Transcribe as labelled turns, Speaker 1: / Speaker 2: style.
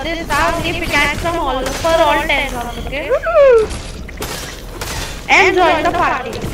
Speaker 1: this the pickaxe from all for all 10 rounds, okay? And join the party.